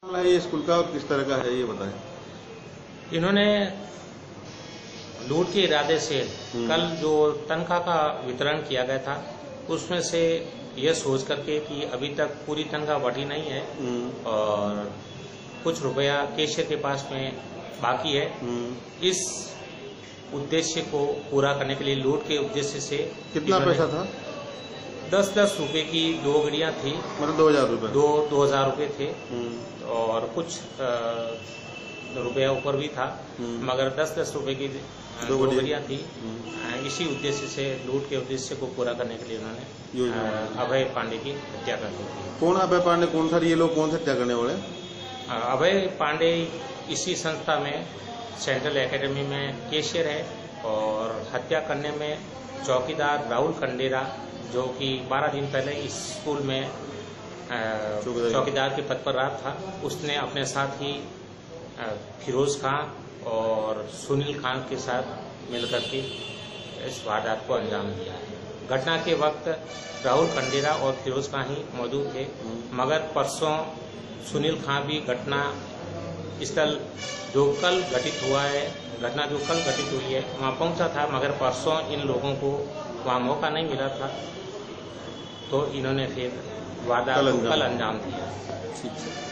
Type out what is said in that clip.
है ये स्कूल का और किस तरह का है ये बताएं। इन्होंने लूट के इरादे से कल जो तनख्वाह का वितरण किया गया था उसमें से यह सोच करके कि अभी तक पूरी तनख्वाह बढ़ी नहीं है और कुछ रुपया कैशियर के पास में बाकी है, इस उद्देश्य को पूरा करने के लिए लूट के उद्देश्य से कितना पैसा था? 10-10 रुपए की 2 घड़ियां थी, मतलब 2000 रुपए। 2000 रुपए थे और कुछ रुपया ऊपर भी था, मगर 10-10 रुपए की 2 घड़ियां थी। इसी उद्देश्य से लूट के उद्देश्य को पूरा करने के लिए उन्होंने अभय पांडे की हत्या कर दी थी। कौन अभय पांडे? कौन सा ये लोग कौन सा हत्या करने वाले? अभय पांडे इसी संस्था में सेंट्रल एकेडमी में कैशियर है और हत्या करने में चौकीदार राहुल खंडेरा, जो कि 12 दिन पहले इस स्कूल में चौकीदार के पद पर रहा था, उसने अपने साथ ही फिरोज खान और सुनील खान के साथ मिलकर के इस वारदात को अंजाम दिया है। घटना के वक्त राहुल खंडेरा और फिरोज खान ही मौजूद थे, मगर परसों सुनील खान भी घटना स्थल जो कल घटित हुआ है, घटना जो कल घटित हुई है वहां पहुंचा था, मगर परसों इन लोगों को वहां मौका नहीं मिला था, तो इन्होंने फिर वारदात को कल अंजाम दिया।